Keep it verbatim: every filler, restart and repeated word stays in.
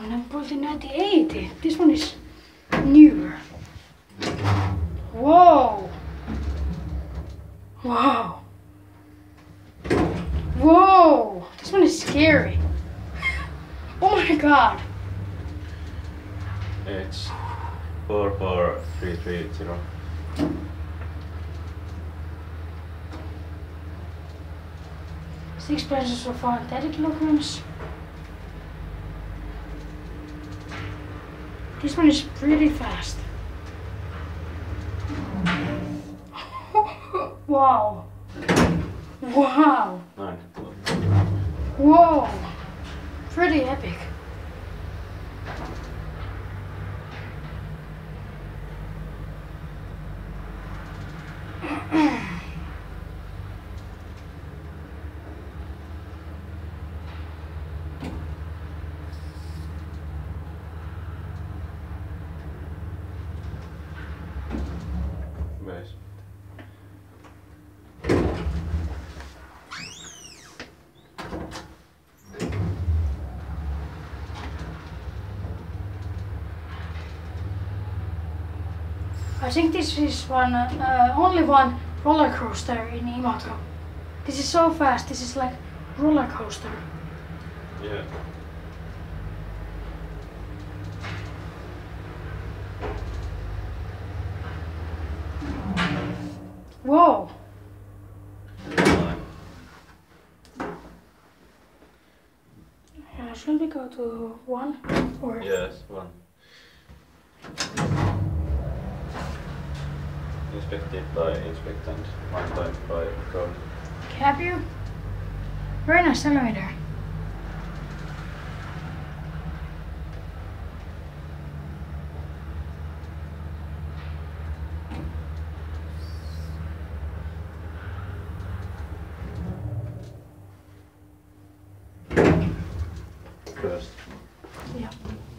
one built in nineteen eighty. This one is newer. Whoa! Wow! Whoa! This one is scary. Oh my god! It's four four three three zero. Six pesos for four thirty kilograms. This one is pretty fast. Wow. Wow. Nine. Whoa. Pretty epic. Base. I think this is one, uh, only one roller coaster in Imatra. This is so fast. This is like roller coaster. Yeah. Whoa. Nine. Uh, shall we go to one or? Yes, one. Inspected by inspectant, one time by KONE. Have you? Very nice elevator. First. Yeah.